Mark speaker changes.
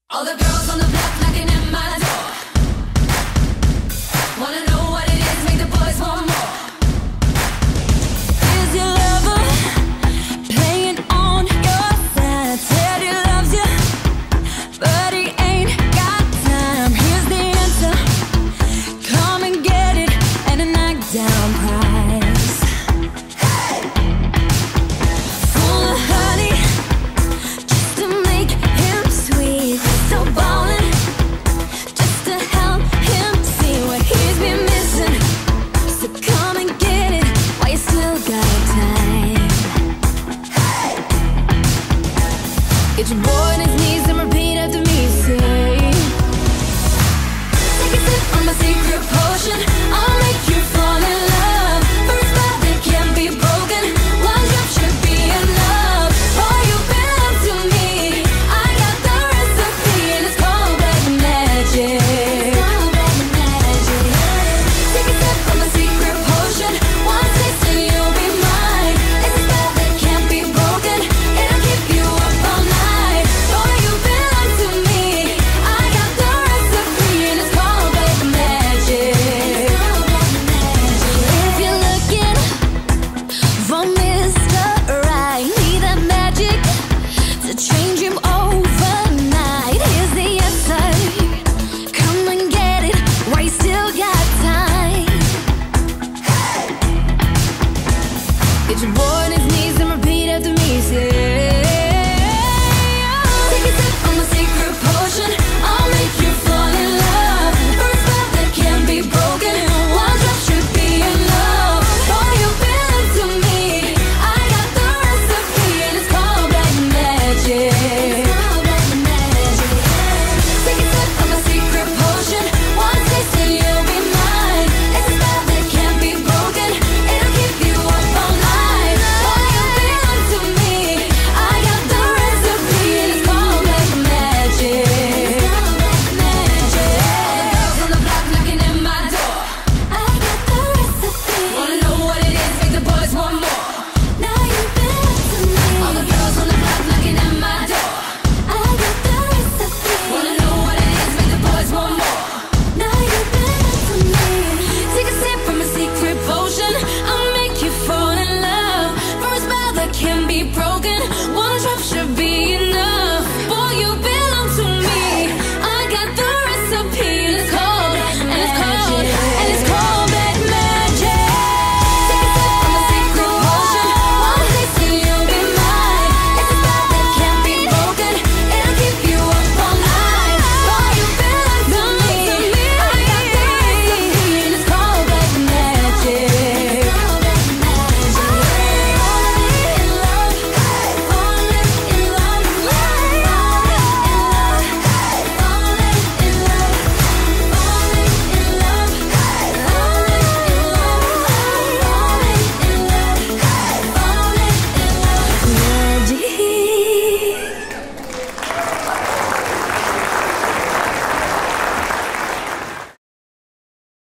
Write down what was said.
Speaker 1: All the girls on the block knocking at my door. Wanna know what it is, make the boys want more. Is your lover playing on your side? Said he loves you, but he ain't got time. Here's the answer, come and get it, and a knockdown prize. Hey! Full of honey, just to make him sweet. So ballin', just to help him see what he's been missing. So come and get it while you still got time. Hey! Get your boy on his knees and repeat after me. Say, take a sip from my secret potion, I'll make you feel